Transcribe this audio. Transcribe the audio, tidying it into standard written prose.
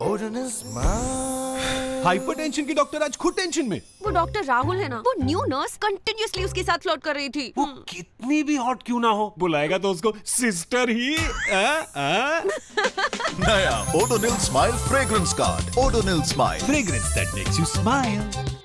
Odonil Smile। Hypertension की doctor आज खुद टेंशन में। वो डॉक्टर राहुल है ना, वो न्यू नर्स कंटिन्यूअसली उसके साथ फ्लर्ट कर रही थी। वो कितनी भी हॉट क्यों ना हो, बुलाएगा तो उसको सिस्टर ही। नया Odonil Smile fragrance card. Odonil Smile, fragrance that makes you smile.